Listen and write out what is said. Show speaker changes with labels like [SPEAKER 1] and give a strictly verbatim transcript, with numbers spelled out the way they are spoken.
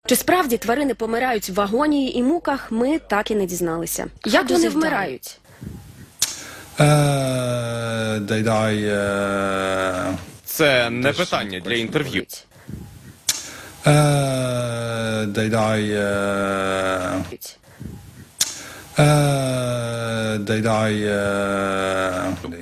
[SPEAKER 1] Чи справді тварини помирають в агонії і муках, ми так і не дізналися. Як вони вмирають?
[SPEAKER 2] Uh, they die, uh,
[SPEAKER 3] Це не питання для інтерв'ю.
[SPEAKER 2] uh, they die, uh, uh, they die, uh,